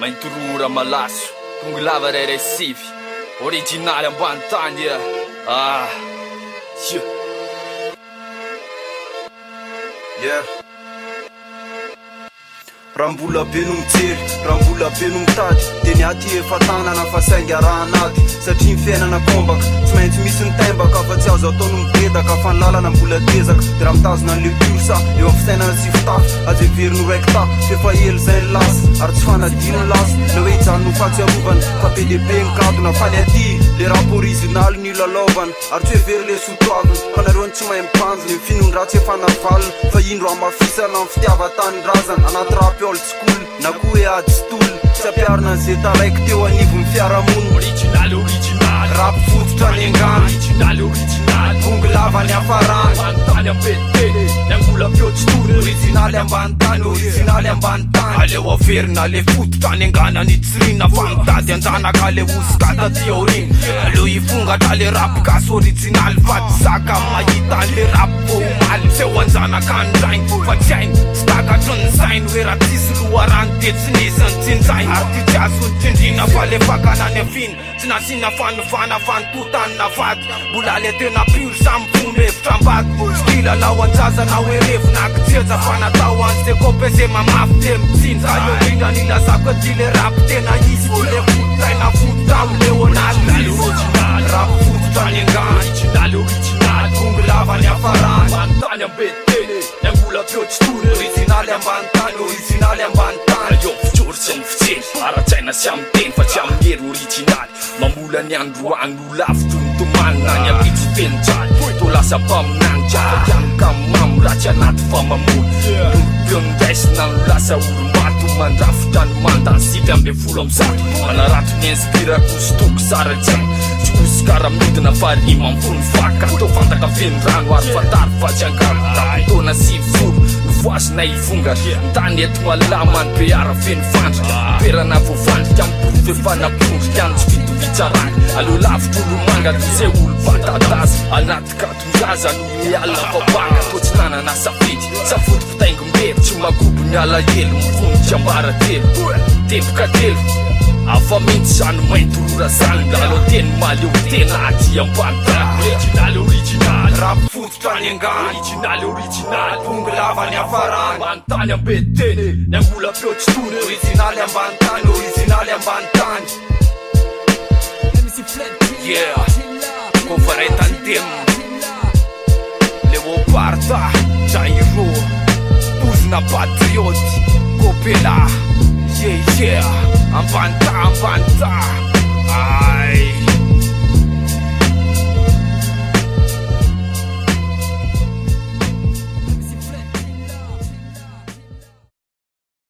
Menturura malasso, tongo lava recife, originale ambany tany yeah. Rambola be no mijery, rambola be no mitady, de ny aty efa tanana fa sainga raha anaty. Satria ny fiainana kombaka, tsy maintsy misy ny tembaka, fa tsy azo ataony mibedaka, fa ny lalana mbola tezaka. De raha mitazona an'le kursa, eo amin'ny fisainana sy fitafy, azo everiny ho raiki tafy, fefa elo zay ny lasa, ary tsy fanadino ny lasa. Le hoe hijanona ho fahatsiarovana, fa be lehibe ny gadona, faly aty le rap original ny lalaovana, ary tsy hoe very le sotoavina, fa nareony tsy mahay mipanjona, ny finondratsy efa navalina, fa indro amafisana amin'ny fitiava-tanindrazana, anaty rap old school, na koa hoe ady stol, tsy ampiarina an'izay taraiky teo anivon'ny fiarahamonina. Original, original, rap fototra ny angano, original, original, tongo lava ny hafarana, ambany tany ampetiteny, ny angola mpiotsotory, originaly ambany tany, originaly ambany tany. Aleo averina le fototra ny angana ny tsirina, fa mitady anjanaka le osikata ty aorina. Aleo ifongatra le rap gasy original, fa tsy zaka mahita le rap vomaly. Seho anjanaka andrainy, fa tsy hainy, tsy takatry ny sainy, hoe raha tsisy loharano de tsy nisy ny tsinjainy. Ary ty tsy azo ny tsindrina, fa le fakana ny afina, tsy nasina fanovana fa nitotanina vaty. Mbola le tena pure samy fomba hevitra ambady, tsy kilalao anjazana hoe revo na kitseja, fa natao an'zay kopese mamafy de mitsinja. Aleo indrindra nilazako aty le rap tena izy, ty le fototraina fototra amin'ny leonaly. Original, rap fototra ny angano, original, original, tongo lava ny hafarana, ambany tany ampetiteny, ny angola mpiotsotory, originaly ambany tany, originaly ambany tany. Eo fitsory sy ny fitseny, ara-tsaina sy amin'ny teny, fa tsy amin'ny hery originaly. Mamola ny androany ho lavitro ny tomanina, ny apitso tenjany, to lasa mpaminanitra, fa tianoka mamo raha tsy anaty famamola. Tompio ny raisina no lasa olo-maty, mandrafitra ny mandansika am'le folo am'zato. Manaratro ny inspirako sitoko sara tsaina, tsy osikara midina fa rima mifony faka. Tao fantaka feno rano ary fatary fa tsy angano, tapotona sivifolo voasina ivongatra, ny tany eto malama ny be ara feno fandrika. Toerana voavandrika am'poro efa napondrika any tsy fitovitsarana. Aleo lavitro olo manga toy zay olo batataza, anaty katondraza no mialina fabanga. Toa tsy nanana safidy, safody pitaingom-bery, tsy magobo ny alahelo, mifonitsy ambara telo, teboka telo. Afa mintsy zany maintorora zany, lalao teny maleo tena aty ambany tany. Original, original, rap fototra ny angano, original, original, tongo lava ny hafarana, ambany tany ampetiteny, ny angola mpiotsotory, originaly ambany tany, originaly ambany tany. Yeah, kofaretandem, Leoparda, Jairo, Buzna Patriote, Kopela, yeah, ambany ta, ay.